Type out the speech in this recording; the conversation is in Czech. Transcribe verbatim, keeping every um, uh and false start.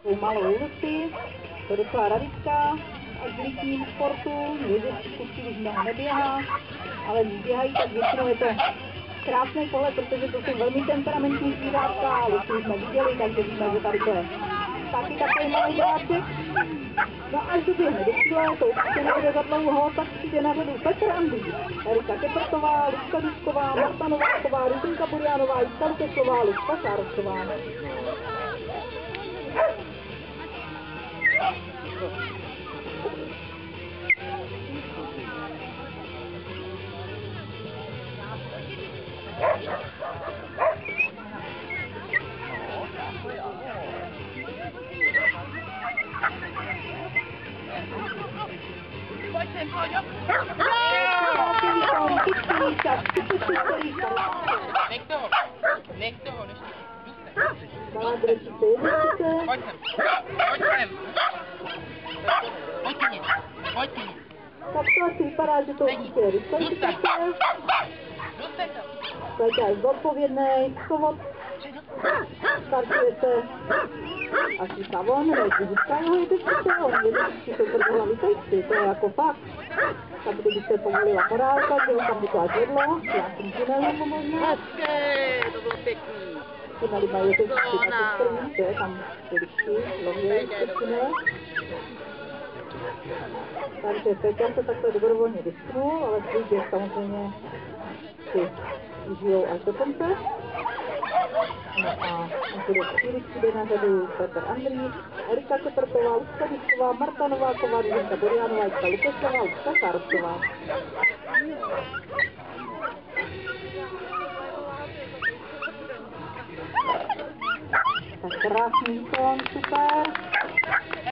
Svou malou Lucy, to je docela radička v agilitním sportu, jezdečku příliš mnoho neběhá, ale když běhají, tak většinou je to krásný pohled, protože to jsou velmi temperamentní zvířátka a Lucy už jsme viděli, takže víme, že tady to je taky takový malý bráček. No až doběhne do cíle, to určitě nebude za dlouho, tak přijde na řadu Petr Andrý, Erika Kepertová, Lucka Dušková, Marta Nováková, Ruženka Burianová, Jitka Lukešlová, Lucka Šárostová. Pojď sem, pojď, jo. Nech toho, nech toho, než jdu sem. Pojď sem, pojď sem. Pojď mě, pojď mě. Tak to asi vypadá, že to určitě je diskvalifikace. Pojďte až zodpovědnej, schovat. Startujete až vyká von, než vyzíská jeho jedečice, on jedečičky jsou trzohlavý tejci, to je jako fakt. Tak kdyby se povolila morálka, že on tam udělá jedlo, nějakým tunelem možná. Hezky, to bylo pěkný. Tunely mají jedečičky taky strví, že tam jedečičky lovějí v tunele. Takže Peťa se takhle dobrovolně vysknul, ale svůj běh samozřejmě si užijou až do konce. No a za chvíli přijde na řadu Petr Andrý, Erika Kepertová, Lucka Dušková, Marta Nováková, Ruženka Burianová, Jitka Lukešlová, Lucka Šárostová. Tak krásný výkon, super.